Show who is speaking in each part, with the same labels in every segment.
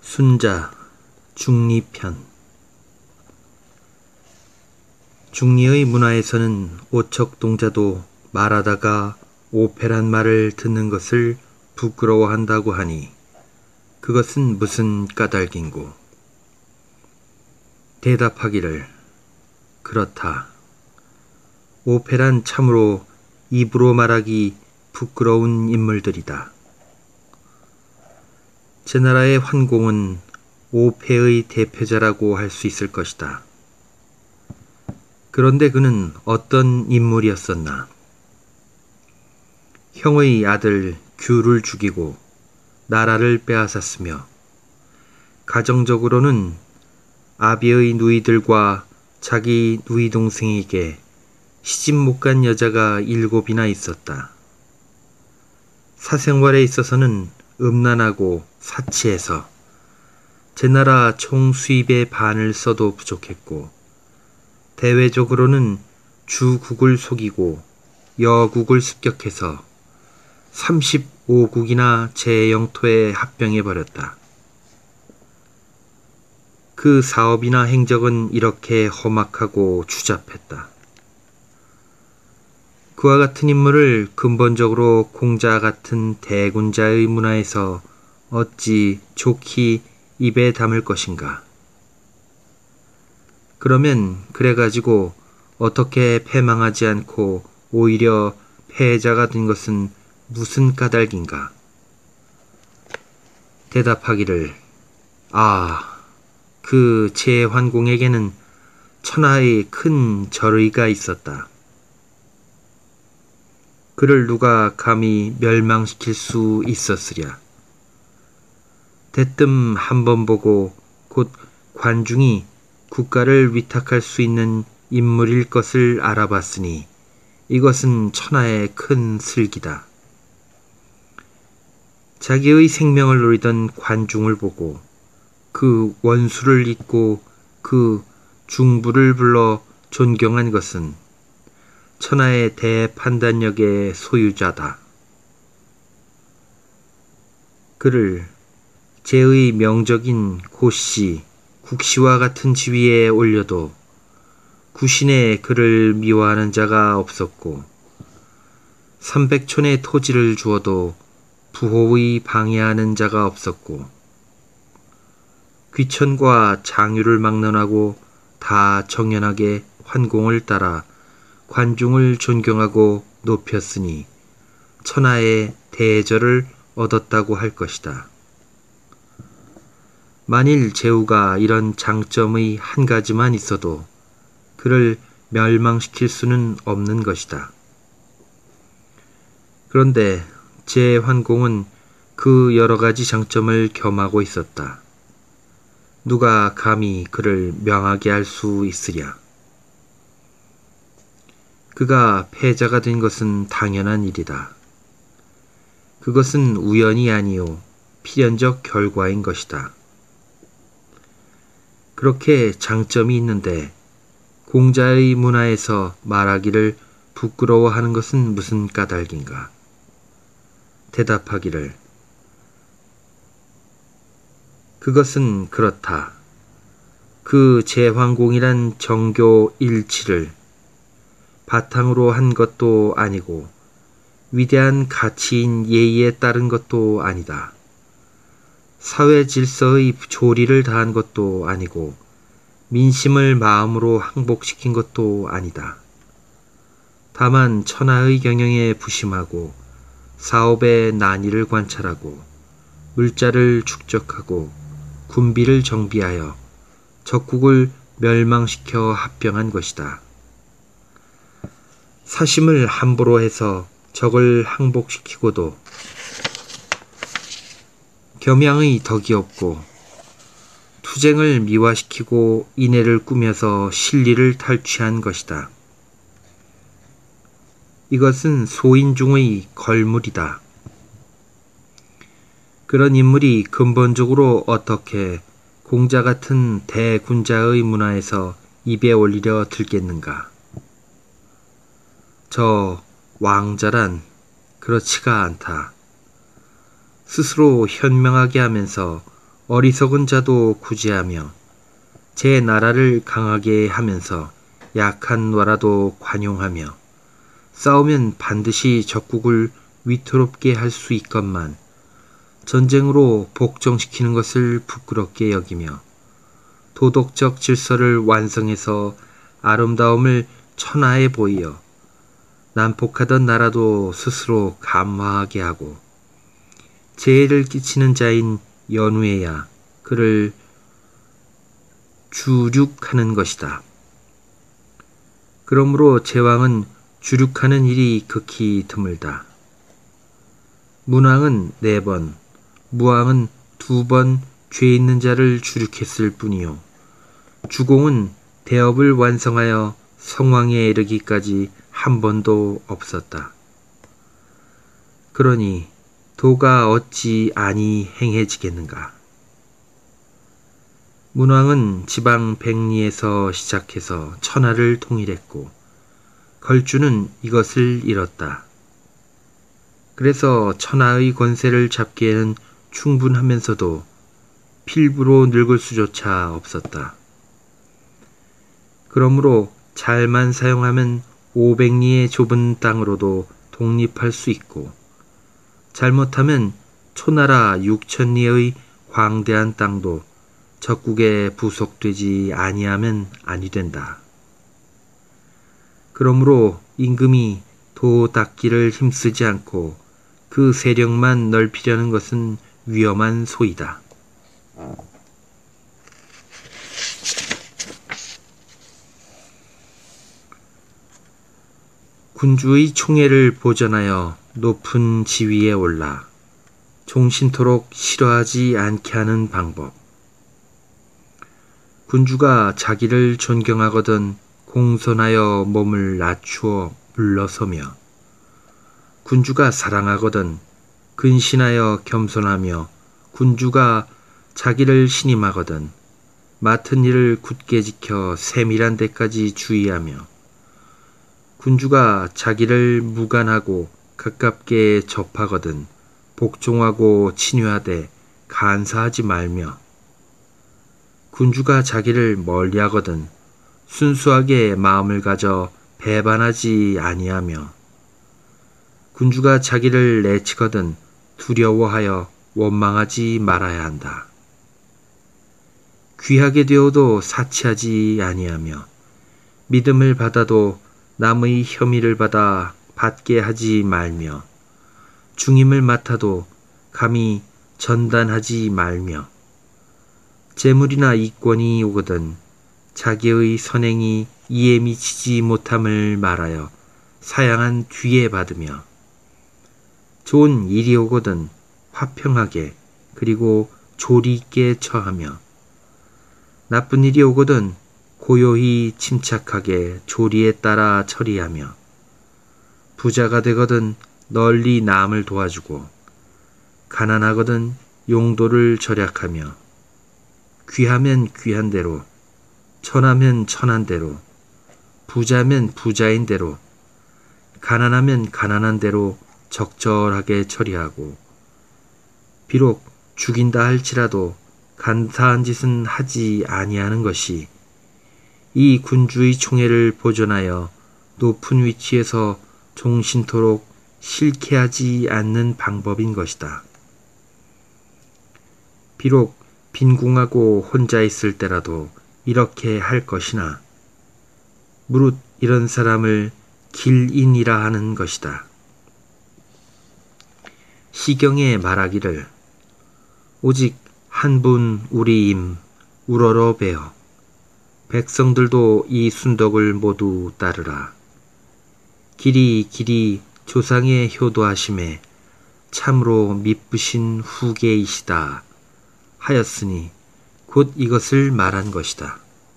Speaker 1: 순자 중리편. 중리의 문화에서는 오척동자도 말하다가 오페란 말을 듣는 것을 부끄러워한다고 하니 그것은 무슨 까닭인고. 대답하기를 그렇다. 오페란 참으로 입으로 말하기 부끄러운 인물들이다. 제 나라의 환공은 오페의 대표자라고 할 수 있을 것이다. 그런데 그는 어떤 인물이었었나? 형의 아들 규를 죽이고 나라를 빼앗았으며 가정적으로는 아비의 누이들과 자기 누이 동생에게 시집 못 간 여자가 7이나 있었다. 사생활에 있어서는 음란하고 사치해서 제 나라 총 수입의 반을 써도 부족했고, 대외적으로는 주국을 속이고 여국을 습격해서 35국이나 제 영토에 합병해버렸다. 그 사업이나 행적은 이렇게 험악하고 추잡했다. 그와 같은 인물을 근본적으로 공자 같은 대군자의 문화에서 어찌 좋게 입에 담을 것인가? 그러면 그래가지고 어떻게 패망하지 않고 오히려 패자가 된 것은 무슨 까닭인가? 대답하기를 그 제환공에게는 천하의 큰 절의가 있었다. 그를 누가 감히 멸망시킬 수 있었으랴. 대뜸 한번 보고 곧 관중이 국가를 위탁할 수 있는 인물일 것을 알아봤으니 이것은 천하의 큰 슬기다. 자기의 생명을 노리던 관중을 보고 그 원수를 잇고 그 중부를 불러 존경한 것은 천하의 대판단력의 소유자다. 그를 제의 명적인 고씨, 국시와 같은 지위에 올려도 구신에 그를 미워하는 자가 없었고, 300촌의 토지를 주어도 부호의 방해하는 자가 없었고, 귀천과 장유를 막론하고 다 정연하게 환공을 따라 관중을 존경하고 높였으니 천하의 대절을 얻었다고 할 것이다. 만일 제후가 이런 장점의 한 가지만 있어도 그를 멸망시킬 수는 없는 것이다. 그런데 제환공은 그 여러 가지 장점을 겸하고 있었다. 누가 감히 그를 명하게 할 수 있으랴. 그가 패자가 된 것은 당연한 일이다. 그것은 우연이 아니요 필연적 결과인 것이다. 그렇게 장점이 있는데 공자의 문화에서 말하기를 부끄러워하는 것은 무슨 까닭인가? 대답하기를 그것은 그렇다. 그 제환공이란 정교 일치를 바탕으로 한 것도 아니고 위대한 가치인 예의에 따른 것도 아니다. 사회 질서의 조리를 다한 것도 아니고 민심을 마음으로 항복시킨 것도 아니다. 다만 천하의 경영에 부심하고 사업의 난이를 관찰하고 물자를 축적하고 군비를 정비하여 적국을 멸망시켜 합병한 것이다. 사심을 함부로 해서 적을 항복시키고도 겸양의 덕이 없고 투쟁을 미화시키고 인애를 꾸며서 실리를 탈취한 것이다. 이것은 소인중의 걸물이다. 그런 인물이 근본적으로 어떻게 공자 같은 대군자의 문화에서 입에 올리려 들겠는가? 저 왕자란 그렇지가 않다. 스스로 현명하게 하면서 어리석은 자도 구제하며 제 나라를 강하게 하면서 약한 나라도 관용하며 싸우면 반드시 적국을 위태롭게 할 수 있건만 전쟁으로 복종시키는 것을 부끄럽게 여기며 도덕적 질서를 완성해서 아름다움을 천하에 보이어 난폭하던 나라도 스스로 감화하게 하고 재해를 끼치는 자인 연후에야 그를 주륙하는 것이다. 그러므로 제왕은 주륙하는 일이 극히 드물다. 문왕은 4번, 무왕은 2번 죄 있는 자를 주륙했을 뿐이요. 주공은 대업을 완성하여 성왕에 이르기까지 한 번도 없었다. 그러니 도가 어찌 아니 행해지겠는가. 문왕은 지방 백리에서 시작해서 천하를 통일했고 걸주는 이것을 이뤘다. 그래서 천하의 권세를 잡기에는 충분하면서도 필부로 늙을 수조차 없었다. 그러므로 잘만 사용하면 500리의 좁은 땅으로도 독립할 수 있고 잘못하면 초나라 6,000리의 광대한 땅도 적국에 부속되지 아니하면 아니 된다. 그러므로 임금이 도 닦기를 힘쓰지 않고 그 세력만 넓히려는 것은 위험한 소이다. 군주의 총애를 보전하여 높은 지위에 올라 종신토록 싫어하지 않게 하는 방법. 군주가 자기를 존경하거든 공손하여 몸을 낮추어 물러서며 군주가 사랑하거든 근신하여 겸손하며 군주가 자기를 신임하거든 맡은 일을 굳게 지켜 세밀한 데까지 주의하며 군주가 자기를 무관하고 가깝게 접하거든 복종하고 친유하되 간사하지 말며 군주가 자기를 멀리하거든 순수하게 마음을 가져 배반하지 아니하며 군주가 자기를 내치거든 두려워하여 원망하지 말아야 한다. 귀하게 되어도 사치하지 아니하며 믿음을 받아도 남의 혐의를 받아 받게 하지 말며 중임을 맡아도 감히 전단하지 말며 재물이나 이권이 오거든 자기의 선행이 이에 미치지 못함을 말하여 사양한 뒤에 받으며 좋은 일이 오거든 화평하게 그리고 조리 있게 처하며 나쁜 일이 오거든 고요히 침착하게 조리에 따라 처리하며 부자가 되거든 널리 남을 도와주고 가난하거든 용도를 절약하며 귀하면 귀한 대로 천하면 천한 대로 부자면 부자인 대로 가난하면 가난한 대로 적절하게 처리하고 비록 죽인다 할지라도 간사한 짓은 하지 아니하는 것이 이 군주의 총애를 보존하여 높은 위치에서 종신토록 실케하지 않는 방법인 것이다. 비록 빈궁하고 혼자 있을 때라도 이렇게 할 것이나 무릇 이런 사람을 길인이라 하는 것이다. 시경에 말하기를 오직 한 분 우리임 우러러 베어 백성들도 이 순덕을 모두 따르라. 길이 길이 조상의 효도하심에 참으로 미쁘신 후계이시다 하였으니 곧 이것을 말한 것이다.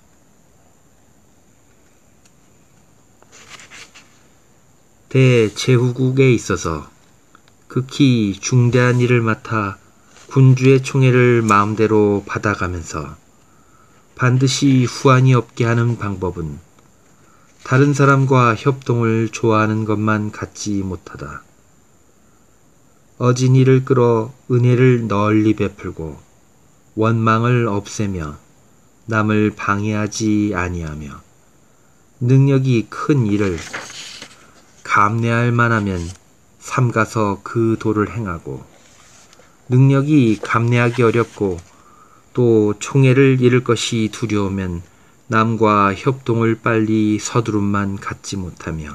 Speaker 1: 대제후국에 있어서 극히 중대한 일을 맡아 군주의 총애를 마음대로 받아가면서 반드시 후환이 없게 하는 방법은 다른 사람과 협동을 좋아하는 것만 갖지 못하다. 어진이를 끌어 은혜를 널리 베풀고 원망을 없애며 남을 방해하지 아니하며 능력이 큰 일을 감내할 만하면 삼가서 그 도를 행하고 능력이 감내하기 어렵고 또 총애를 잃을 것이 두려우면 남과 협동을 빨리 서두름만 갖지 못하며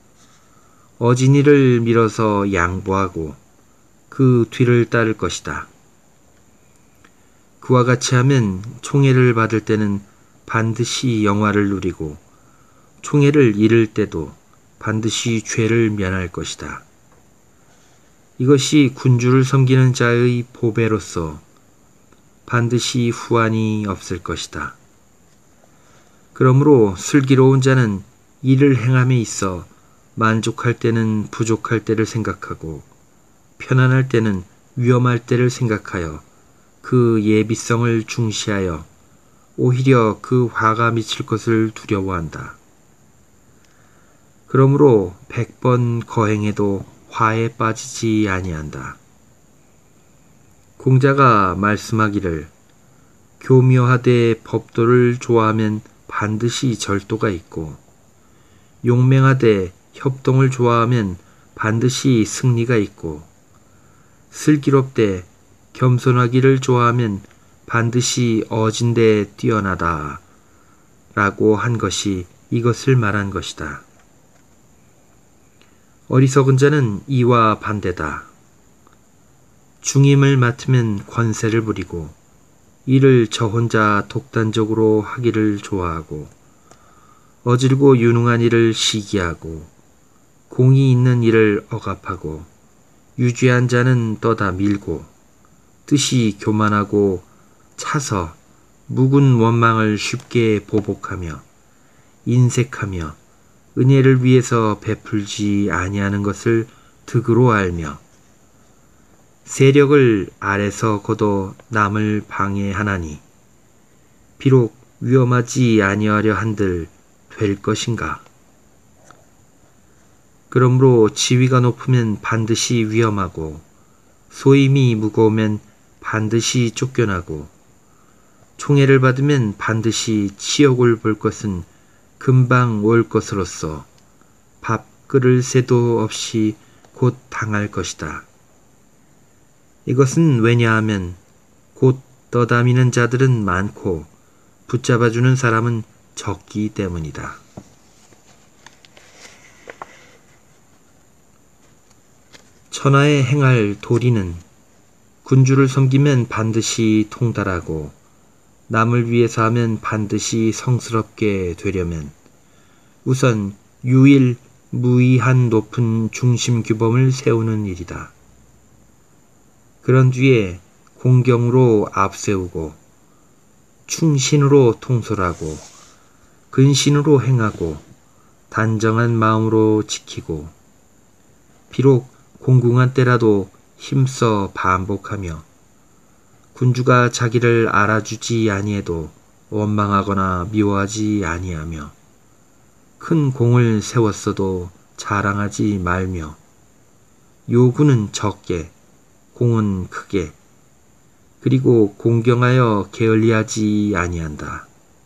Speaker 1: 어진이를 밀어서 양보하고 그 뒤를 따를 것이다. 그와 같이 하면 총애를 받을 때는 반드시 영화를 누리고 총애를 잃을 때도 반드시 죄를 면할 것이다. 이것이 군주를 섬기는 자의 보배로서 반드시 후환이 없을 것이다. 그러므로 슬기로운 자는 일을 행함에 있어 만족할 때는 부족할 때를 생각하고 편안할 때는 위험할 때를 생각하여 그 예비성을 중시하여 오히려 그 화가 미칠 것을 두려워한다. 그러므로 100번 거행해도 화에 빠지지 아니한다. 공자가 말씀하기를 교묘하되 법도를 좋아하면 반드시 절도가 있고 용맹하되 협동을 좋아하면 반드시 승리가 있고 슬기롭되 겸손하기를 좋아하면 반드시 어진데 뛰어나다 라고 한 것이 이것을 말한 것이다. 어리석은 자는 이와 반대다. 중임을 맡으면 권세를 부리고 이를 저 혼자 독단적으로 하기를 좋아하고 어질고 유능한 일을 시기하고 공이 있는 일을 억압하고 유죄한 자는 떠다 밀고 뜻이 교만하고 차서 묵은 원망을 쉽게 보복하며 인색하며 은혜를 위해서 베풀지 아니하는 것을 득으로 알며 세력을 아래서 거둬 남을 방해하나니 비록 위험하지 아니하려 한들 될 것인가. 그러므로 지위가 높으면 반드시 위험하고 소임이 무거우면 반드시 쫓겨나고 총애를 받으면 반드시 치욕을 볼 것은 금방 올 것으로서 밥 끓을 새도 없이 곧 당할 것이다. 이것은 왜냐하면 곧 떠다니는 자들은 많고 붙잡아주는 사람은 적기 때문이다. 천하에 행할 도리는 군주를 섬기면 반드시 통달하고 남을 위해서 하면 반드시 성스럽게 되려면 우선 유일무이한 높은 중심규범을 세우는 일이다. 그런 뒤에 공경으로 앞세우고 충신으로 통솔하고 근신으로 행하고 단정한 마음으로 지키고 비록 공궁한 때라도 힘써 반복하며 군주가 자기를 알아주지 아니해도 원망하거나 미워하지 아니하며 큰 공을 세웠어도 자랑하지 말며 요구는 적게 공은 크게 그리고 공경하여 게을리하지 아니한다.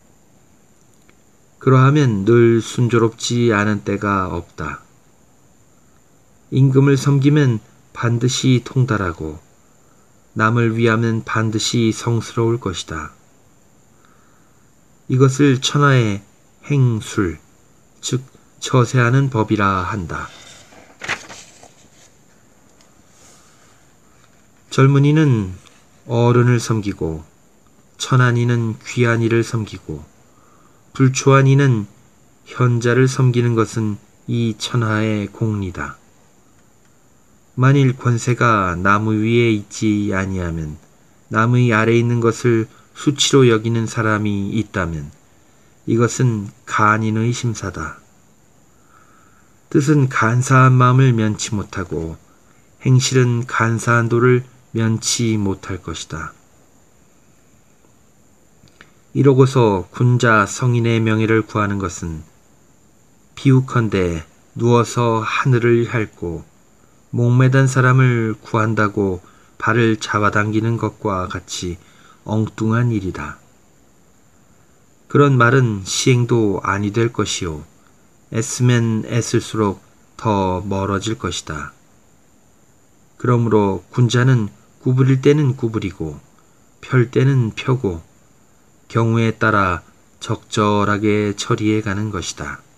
Speaker 1: 그러하면 늘 순조롭지 않은 때가 없다. 임금을 섬기면 반드시 통달하고 남을 위하면 반드시 성스러울 것이다. 이것을 천하의 행술, 즉 처세하는 법이라 한다. 젊은이는 어른을 섬기고 천한 이는 귀한 이를 섬기고 불초한 이는 현자를 섬기는 것은 이 천하의 공리다. 만일 권세가 나무 위에 있지 아니하면 나무의 아래에 있는 것을 수치로 여기는 사람이 있다면 이것은 간인의 심사다. 뜻은 간사한 마음을 면치 못하고 행실은 간사한 도를 면치 못할 것이다. 이러고서 군자 성인의 명예를 구하는 것은 비욱헌데 누워서 하늘을 핥고 목매단 사람을 구한다고 발을 잡아당기는 것과 같이 엉뚱한 일이다. 그런 말은 시행도 아니 될 것이요. 애쓰면 애쓸수록 더 멀어질 것이다. 그러므로 군자는 구부릴 때는 구부리고 펼 때는 펴고 경우에 따라 적절하게 처리해 가는 것이다.